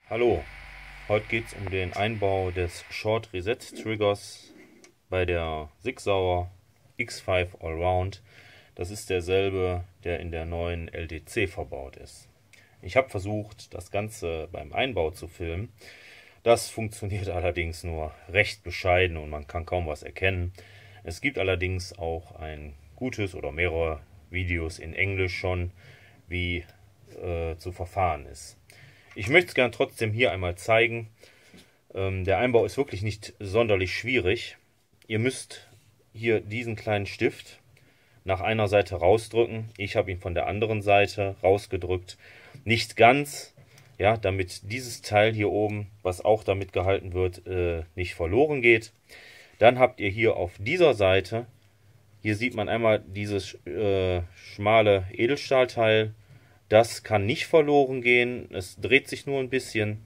Hallo, heute geht es um den Einbau des Short Reset Triggers bei der Sig Sauer X5 Allround. Das ist derselbe, der in der neuen LDC verbaut ist. Ich habe versucht, das Ganze beim Einbau zu filmen. Das funktioniert allerdings nur recht bescheiden und man kann kaum was erkennen. Es gibt allerdings auch ein gutes oder mehrere Videos in Englisch schon, wie zu verfahren ist. Ich möchte es gerne trotzdem hier einmal zeigen. Der Einbau ist wirklich nicht sonderlich schwierig. Ihr müsst hier diesen kleinen Stift nach einer Seite rausdrücken. Ich habe ihn von der anderen Seite rausgedrückt. Nicht ganz, ja, damit dieses Teil hier oben, was auch damit gehalten wird, nicht verloren geht. Dann habt ihr hier auf dieser Seite, hier sieht man einmal dieses schmale Edelstahlteil. Das kann nicht verloren gehen, es dreht sich nur ein bisschen.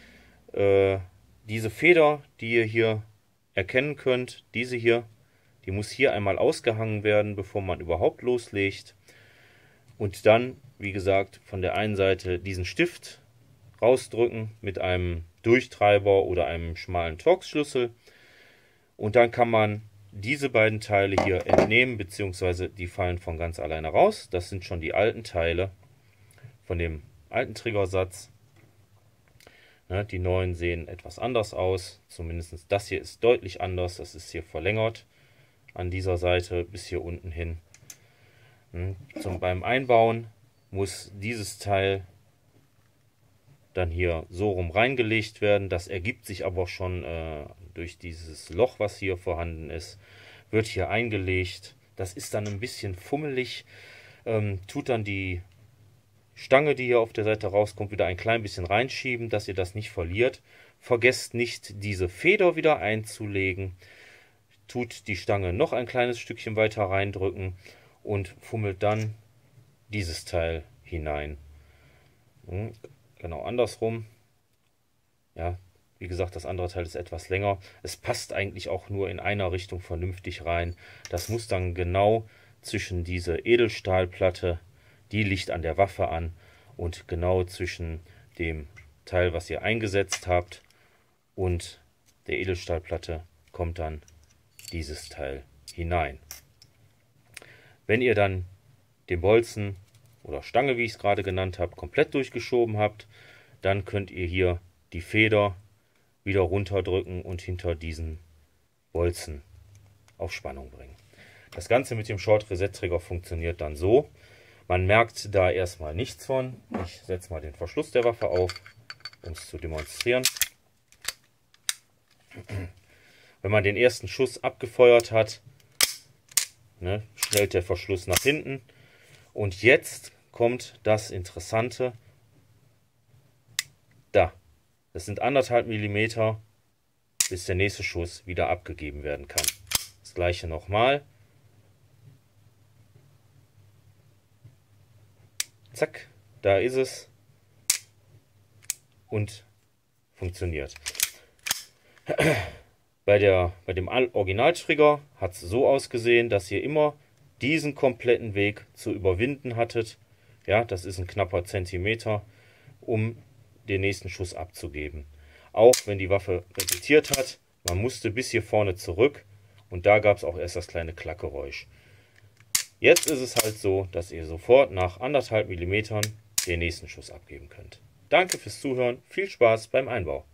Diese Feder, die ihr hier erkennen könnt, diese hier, die muss hier einmal ausgehangen werden, bevor man überhaupt loslegt. Und dann, wie gesagt, von der einen Seite diesen Stift rausdrücken mit einem Durchtreiber oder einem schmalen Torx-Schlüssel. Und dann kann man diese beiden Teile hier entnehmen, beziehungsweise die fallen von ganz alleine raus. Das sind schon die alten Teile von dem alten Triggersatz. Die neuen sehen etwas anders aus. Zumindest das hier ist deutlich anders. Das ist hier verlängert an dieser Seite bis hier unten hin. Beim Einbauen muss dieses Teil dann hier so rum reingelegt werden. Das ergibt sich aber schon durch dieses Loch, was hier vorhanden ist. Wird hier eingelegt. Das ist dann ein bisschen fummelig. Tut dann die Stange, die hier auf der Seite rauskommt, wieder ein klein bisschen reinschieben, dass ihr das nicht verliert. Vergesst nicht, diese Feder wieder einzulegen. Tut die Stange noch ein kleines Stückchen weiter reindrücken und fummelt dann dieses Teil hinein. Genau andersrum. Ja, wie gesagt, das andere Teil ist etwas länger. Es passt eigentlich auch nur in einer Richtung vernünftig rein. Das muss dann genau zwischen diese Edelstahlplatte, die liegt an der Waffe an, und genau zwischen dem Teil, was ihr eingesetzt habt, und der Edelstahlplatte kommt dann dieses Teil hinein. Wenn ihr dann den Bolzen oder Stange, wie ich es gerade genannt habe, komplett durchgeschoben habt, dann könnt ihr hier die Feder wieder runterdrücken und hinter diesen Bolzen auf Spannung bringen. Das Ganze mit dem Short Reset Trigger funktioniert dann so. Man merkt da erstmal nichts von. Ich setze mal den Verschluss der Waffe auf, um es zu demonstrieren. Wenn man den ersten Schuss abgefeuert hat, schnellt der Verschluss nach hinten. Und jetzt kommt das Interessante. Da. Das sind 1,5 mm, bis der nächste Schuss wieder abgegeben werden kann. Das gleiche nochmal. Zack, da ist es. Und funktioniert. Bei dem Originaltrigger hat es so ausgesehen, dass ihr immer diesen kompletten Weg zu überwinden hattet. Ja, das ist ein knapper Zentimeter, um den nächsten Schuss abzugeben. Auch wenn die Waffe repetiert hat, man musste bis hier vorne zurück und da gab es auch erst das kleine Klackgeräusch. Jetzt ist es halt so, dass ihr sofort nach 1,5 mm den nächsten Schuss abgeben könnt. Danke fürs Zuhören, viel Spaß beim Einbau.